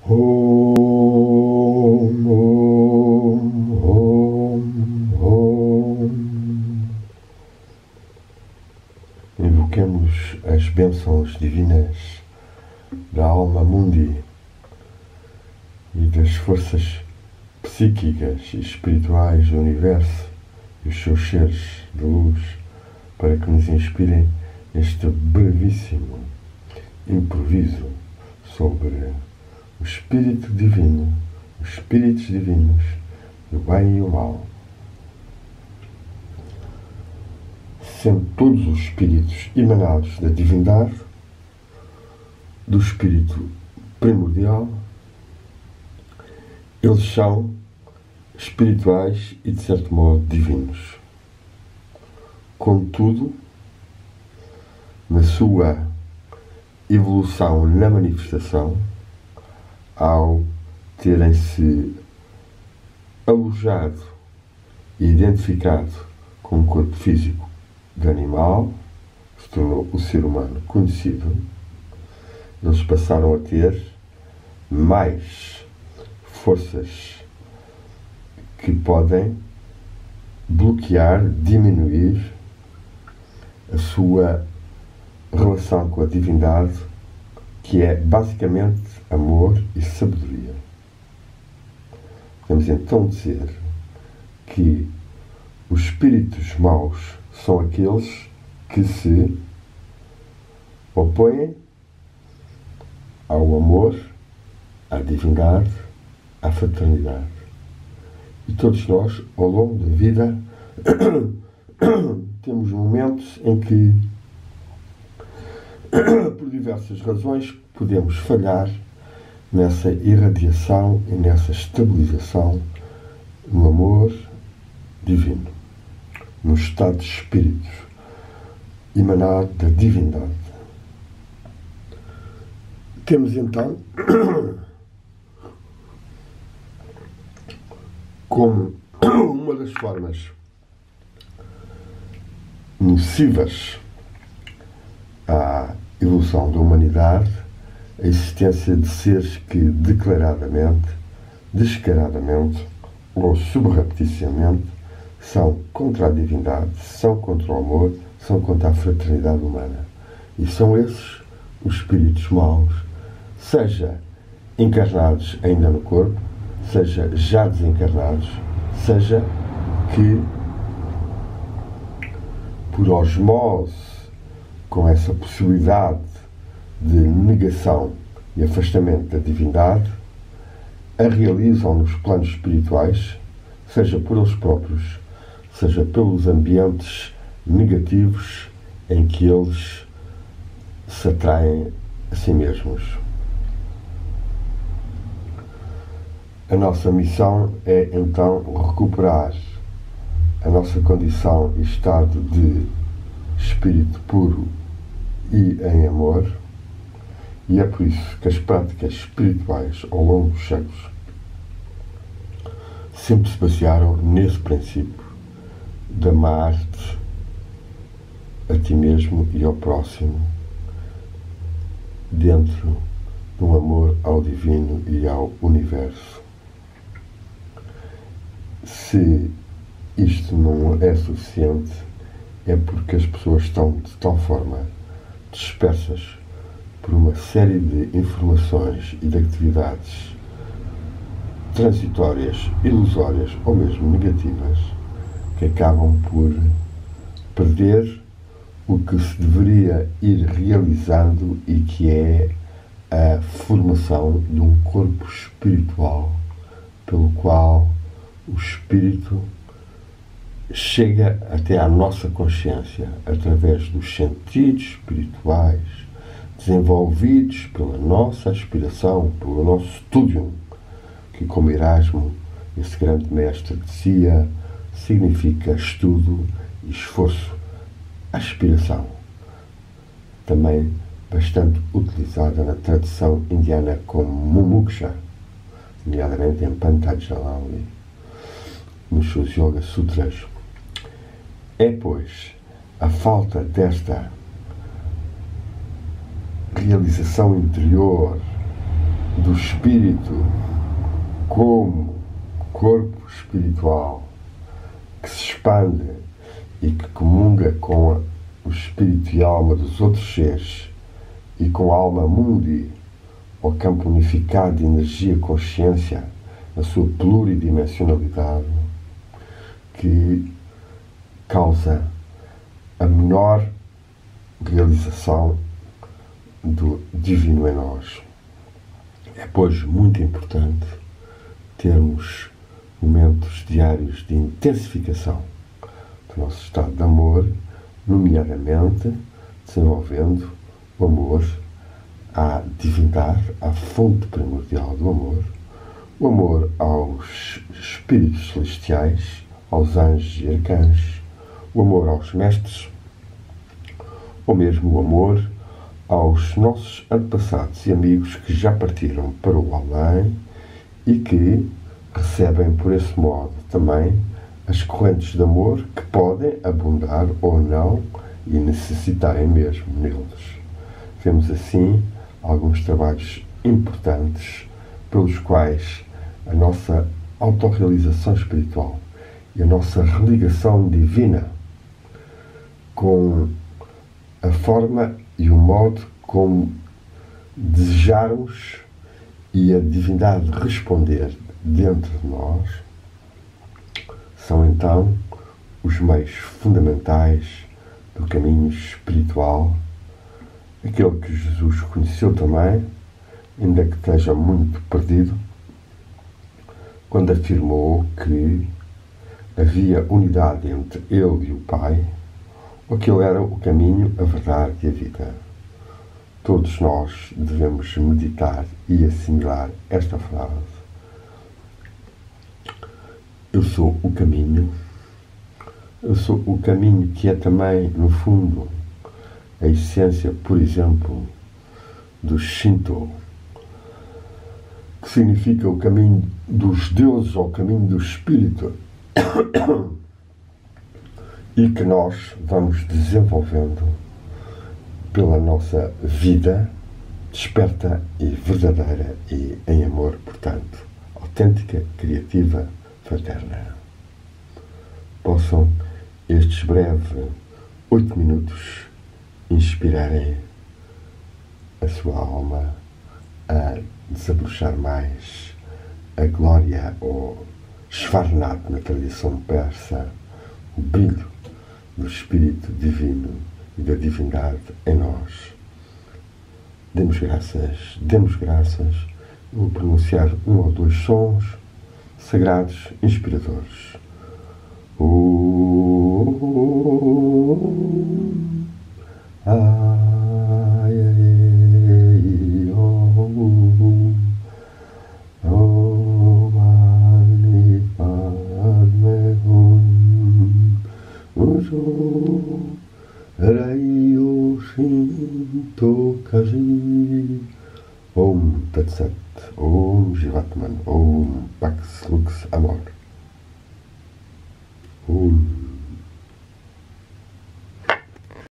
Om, Om, Om, Om. Invoquemos as bênçãos divinas da alma mundi e das forças psíquicas e espirituais do universo e os seus seres de luz para que nos inspirem este brevíssimo improviso sobre o Espírito Divino, os Espíritos Divinos, o bem e o mal. Sendo todos os Espíritos emanados da divindade, do Espírito primordial, eles são espirituais e, de certo modo, divinos. Contudo, na sua evolução na manifestação, ao terem-se alojado e identificado com o corpo físico de animal, se tornou o ser humano conhecido, eles passaram a ter mais forças que podem bloquear, diminuir a sua relação com a divindade, que é basicamente amor e sabedoria. Podemos então dizer que os espíritos maus são aqueles que se opõem ao amor, à divindade, à fraternidade. E todos nós, ao longo da vida, temos momentos em que, por diversas razões, podemos falhar nessa irradiação e nessa estabilização no amor divino, no estado de espírito emanado da divindade. Temos então como uma das formas nocivas à evolução da humanidade a existência de seres que declaradamente, descaradamente ou subrepticiamente são contra a divindade, são contra o amor, são contra a fraternidade humana. E são esses os espíritos maus, seja encarnados ainda no corpo, seja já desencarnados, seja que por osmose, com essa possibilidade de negação e afastamento da divindade, a realizam nos planos espirituais, seja por eles próprios, seja pelos ambientes negativos em que eles se atraem a si mesmos. A nossa missão é, então, recuperar a nossa condição e estado de espírito puro e em amor, e é por isso que as práticas espirituais ao longo dos séculos sempre se basearam nesse princípio de amar-te a ti mesmo e ao próximo, dentro do amor ao divino e ao universo. Se isto não é suficiente, é porque as pessoas estão de tal forma dispersas por uma série de informações e de atividades transitórias, ilusórias ou mesmo negativas, que acabam por perder o que se deveria ir realizando e que é a formação de um corpo espiritual pelo qual o espírito chega até à nossa consciência através dos sentidos espirituais desenvolvidos pela nossa aspiração, pelo nosso studium, que, como Erasmo, esse grande mestre, dizia, significa estudo e esforço, aspiração, também bastante utilizada na tradição indiana como mumuksha, nomeadamente em Patanjali, nos seus Yoga Sutras. É, pois, a falta desta realização interior do espírito como corpo espiritual que se expande e que comunga com o espírito e a alma dos outros seres e com a alma mundi, o campo unificado de energia e consciência, na sua pluridimensionalidade, que causa a menor realização do divino em nós. É, pois, muito importante termos momentos diários de intensificação do nosso estado de amor, nomeadamente desenvolvendo o amor à divindade, à fonte primordial do amor, o amor aos espíritos celestiais, aos anjos e arcanjos, o amor aos mestres, ou mesmo o amor aos nossos antepassados e amigos que já partiram para o além e que recebem por esse modo também as correntes de amor que podem abundar ou não e necessitarem mesmo neles. Vemos assim alguns trabalhos importantes pelos quais a nossa autorrealização espiritual e a nossa religação divina com a forma e o modo como desejarmos e a divindade responder dentro de nós são então os meios fundamentais do caminho espiritual, aquele que Jesus conheceu também, ainda que esteja muito perdido, quando afirmou que havia unidade entre ele e o Pai, ou que ele era o caminho, a verdade e a vida. Todos nós devemos meditar e assimilar esta frase. Eu sou o caminho. Eu sou o caminho que é também, no fundo, a essência, por exemplo, do Shinto, que significa o caminho dos deuses ou o caminho do espírito, e que nós vamos desenvolvendo pela nossa vida desperta e verdadeira e em amor, portanto, autêntica, criativa, fraterna. Possam estes breves 8 minutos inspirarem a sua alma a desabrochar mais a glória ou Shvarnat na tradição persa, o brilho do Espírito Divino e da divindade em nós. Demos graças. Eu vou pronunciar 1 ou 2 sons sagrados, inspiradores. Om Tat Sat, Om Jivatman, Om Pax Lux Amor. Om.